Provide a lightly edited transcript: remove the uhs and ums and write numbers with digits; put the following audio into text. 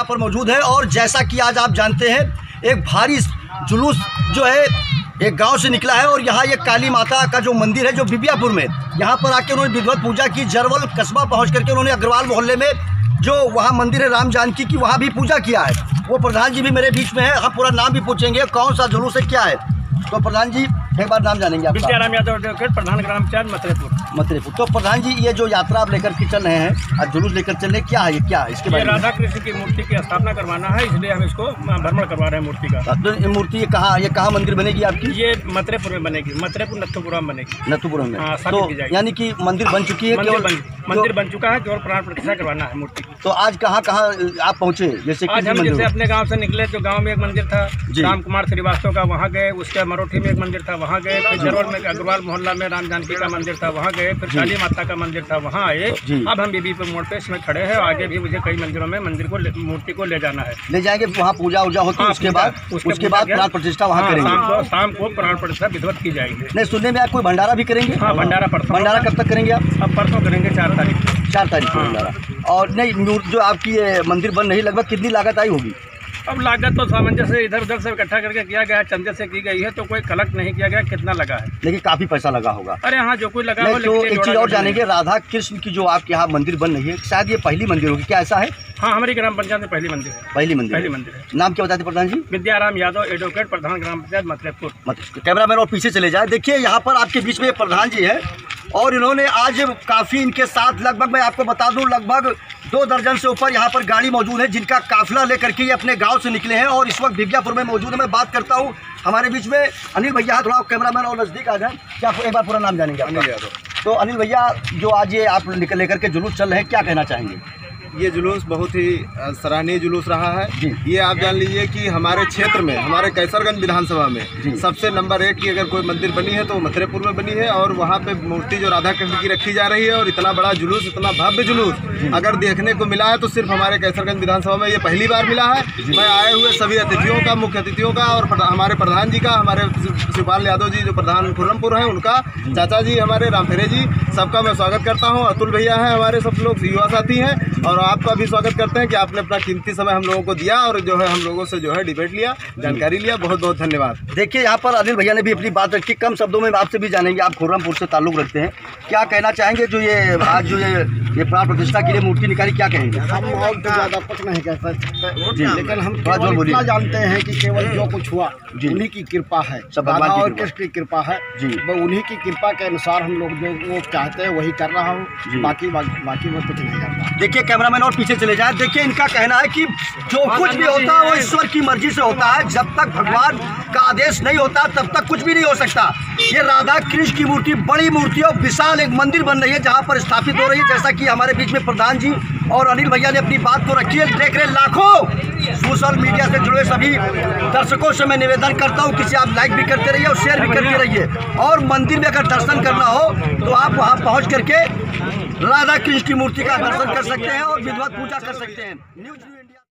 यहाँ पर मौजूद है। और जैसा कि आज आप जानते हैं, एक भारी जुलूस जो है एक गांव से निकला है और यहाँ ये काली माता का जो मंदिर है जो बिबियापुर में, यहाँ पर आके उन्होंने विधिवत पूजा की। जरवल कस्बा पहुँच करके उन्होंने अग्रवाल मोहल्ले में जो वहाँ मंदिर है राम जानकी की, वहाँ भी पूजा किया है। वो प्रधान जी भी मेरे बीच में है, हम पूरा नाम भी पूछेंगे कौन सा जुलूस है, क्या है। तो प्रधान जी एक बार नाम जानेंगे आपका? विद्याराम यादव, प्रधान ग्राम पंचायत मतरेपुर। तो प्रधान जी, ये जो यात्रा आप लेकर के चल रहे हैं, आज जुलूस लेकर चल रहे हैं, क्या है ये, क्या है इसके बारे में? राधा कृष्ण की मूर्ति की स्थापना करवाना है, इसलिए हम इसको भ्रमण करवा रहे हैं मूर्ति का। तो ये मूर्ति ये कहाँ मंदिर बनेगी आपकी? ये मतरेपुर में बनेगी, मतरेपुर नथुपुरम बनेगी। नथुपुरम में? हाँ, तो यानी कि मंदिर बन चुकी है? मंदिर बन चुका है, केवल प्राण प्रतिष्ठा करवाना है मूर्ति की। तो आज कहाँ आप पहुँचे? जैसे आज हम जैसे अपने गाँव से निकले तो गाँव में एक मंदिर था राम कुमार श्रीवास्तव का, वहाँ गए। उसके मरोठी में एक मंदिर था, वहाँ गए। फिर जरवल में अग्रवाल मोहल्ला में राम जानकी का मंदिर था, वहाँ गए। फिर काली माता का मंदिर था, वहाँ आए। अब हम बीबीपुर मोड़ पे इसमें खड़े हैं। आगे भी मुझे कई मंदिरों में मूर्ति को ले जाना है, ले जाएंगे। वहाँ पूजा उजा होती है, उसके बाद प्राण प्रतिष्ठा वहाँ करेंगे। शाम को प्राण प्रतिष्ठा विधिवत की जाएगी। नहीं, सुनने में आप कोई भंडारा भी करेंगे? हाँ, भंडारा परसों। भंडारा कब तक करेंगे आप? अब परसों करेंगे, 4 तारीख को भंडारा। और नहीं, जो आपकी ये मंदिर बन रही, लगभग कितनी लागत आई होगी? अब लागत तो सामंजस्य इधर उधर से इकट्ठा करके किया गया है, चंदे से की गई है, तो कोई कलेक्ट नहीं किया गया कितना लगा है। लेकिन काफी पैसा लगा होगा। अरे हाँ, जो कोई लगा हो। तो एक चीज और जानेंगे, राधा कृष्ण की जो आपके यहाँ मंदिर बन रही है, शायद ये पहली मंदिर होगी, क्या ऐसा है? हाँ, हमारी ग्राम पंचायत में पहली मंदिर है। पहली मंदिर है। नाम क्या बताते प्रधान जी? विद्याराम यादव, एडवोकेट, प्रधान ग्राम पंचायत मतरेपुर। कैमरामैन और पीछे चले जाए। देखिए यहाँ पर आपके बीच में प्रधान जी है और इन्होंने आज काफ़ी इनके साथ लगभग, मैं आपको बता दूं, लगभग 2 दर्जन से ऊपर यहाँ पर गाड़ी मौजूद है, जिनका काफिला लेकर के ये अपने गांव से निकले हैं और इस वक्त बिबियापुर में मौजूद है। मैं बात करता हूँ हमारे बीच में अनिल भैया, थोड़ा कैमरामैन और नज़दीक आ जाए। क्या एक बार पूरा नाम जानेंगे? अनिल यादव। तो अनिल भैया, जो आज ये आप लेकर के जुलूस चल रहे हैं, क्या कहना चाहेंगे? ये जुलूस बहुत ही सराहनीय जुलूस रहा है। ये आप जान लीजिए कि हमारे क्षेत्र में, हमारे कैसरगंज विधानसभा में सबसे नंबर 1 की अगर कोई मंदिर बनी है तो मतरेपुर में बनी है। और वहाँ पे मूर्ति जो राधा कृष्ण की रखी जा रही है, और इतना बड़ा जुलूस, इतना भव्य जुलूस अगर देखने को मिला है तो सिर्फ हमारे कैसरगंज विधानसभा में ये पहली बार मिला है। मैं आए हुए सभी अतिथियों का, मुख्य अतिथियों का, और हमारे प्रधान जी का, हमारे शिवपाल यादव जी जो प्रधान खुर्रमपुर हैं उनका, चाचा जी हमारे रामफेरे जी, सबका मैं स्वागत करता हूँ। अतुल भैया हैं हमारे, सब लोग युवा साथी हैं, और आपका भी स्वागत करते हैं कि आपने अपना कीमती समय हम लोगों को दिया और जो है हम लोगों से जो है डिबेट लिया, जानकारी लिया। बहुत बहुत धन्यवाद। देखिए यहाँ पर अनिल भैया ने भी अपनी बात रखी। कम शब्दों में आपसे भी जानेंगे, आप खुर्रमपुर से ताल्लुक़ रखते हैं, क्या कहना चाहेंगे? जो ये आज जो ये प्राण प्रतिष्ठा के लिए मूर्ति निकाली, क्या कहेंगे? हम और तो ज़्यादा कुछ नहीं कह सकते, लेकिन हम इतना जानते हैं कि केवल जो कुछ हुआ उन्हीं की कृपा है, राधा और कृष्ण की कृपा है। उन्हीं की कृपा के अनुसार हम लोग जो वो चाहते हैं वही कर रहा हूँ, बाकी वो कुछ नहीं करता। देखिए कैमरामैन और पीछे चले जाए। देखिए इनका कहना है कि जो कुछ भी होता है वो ईश्वर की मर्जी से होता है, जब तक भगवान का आदेश नहीं होता तब तक कुछ भी नहीं हो सकता। ये राधा कृष्ण की मूर्ति, बड़ी मूर्ति और विशाल एक मंदिर बन रही है जहाँ पर स्थापित हो रही है। जैसा कि हमारे बीच में प्रधान जी और अनिल भैया ने अपनी बात को रखी है। देख रहे लाखों सोशल मीडिया से जुड़े सभी दर्शकों से मैं निवेदन करता हूँ कि आप लाइक भी करते रहिए और शेयर भी करते रहिए। और मंदिर में अगर दर्शन करना हो तो आप वहाँ पहुँच करके राधा कृष्ण की मूर्ति का दर्शन कर सकते हैं और विधिवत पूजा कर सकते हैं। न्यूज़